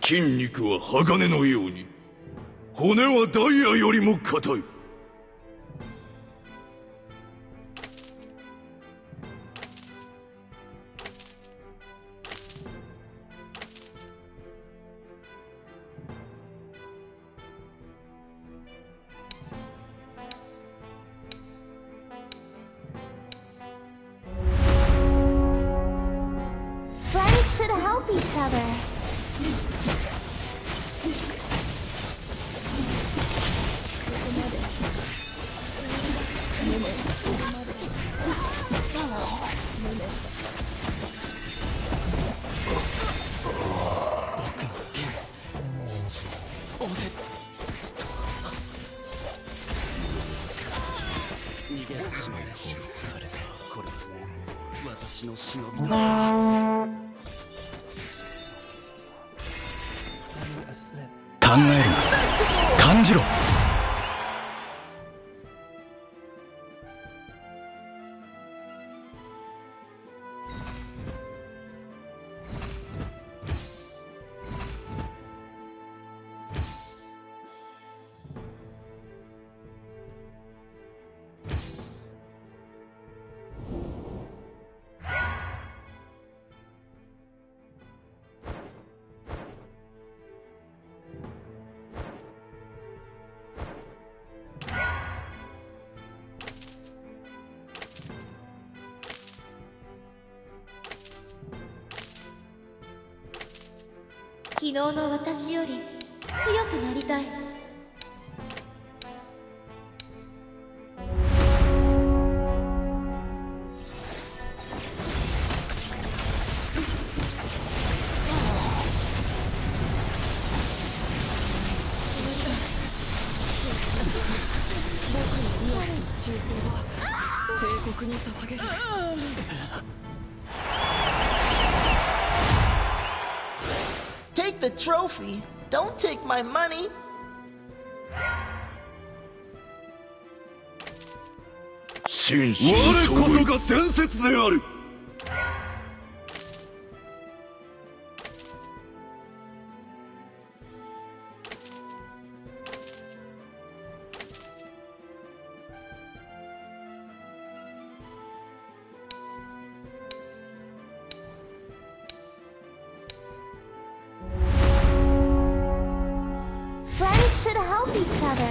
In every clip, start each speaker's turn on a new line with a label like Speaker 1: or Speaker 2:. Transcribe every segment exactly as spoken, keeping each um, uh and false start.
Speaker 1: 筋肉は鋼のように、骨はダイヤよりも硬い。
Speaker 2: Should help each other.
Speaker 1: Oh. 考えるな、感じろ。
Speaker 2: 昨日の私より強くなりたい。僕の命の忠誠は帝国に捧げる。
Speaker 3: Take the trophy. Don't take my money.
Speaker 1: 真摯我こそが伝説である。
Speaker 2: Should help each other.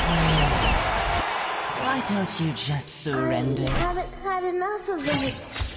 Speaker 4: Why don't you just surrender?
Speaker 2: I haven't had enough of it.